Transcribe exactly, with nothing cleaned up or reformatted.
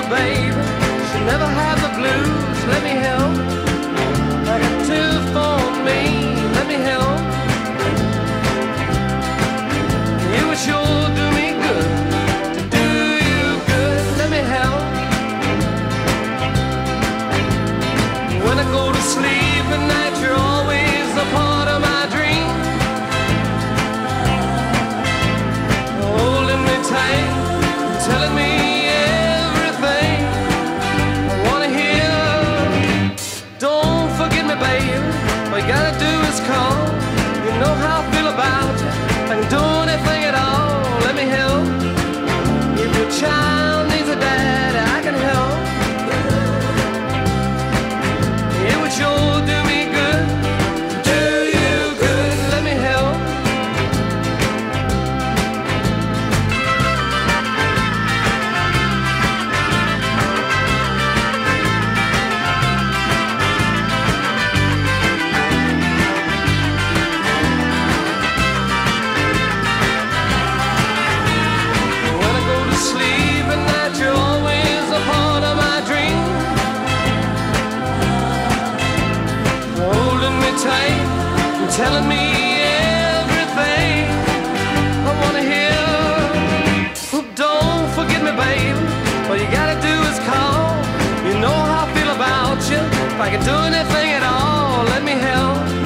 baby. She never had the blues, let me help. I got two for me, let me help. You would sure do me good, to do you good, let me help. When I go to sleep at night, you're always a part of my dream. Holding me tight, telling me everything I wanna hear. Don't forget me, baby. All you gotta do is call. You know how I feel about you. I can do anything at all. Let me help. If your child needs a dad, I can help. It would sure do me good, do you good. Let me help. Sleep at night, you're always a part of my dream. Holding me tight and telling me everything I wanna hear. Oh, don't forget me, baby. All you gotta do is call. You know how I feel about you. If I can do anything at all, let me help.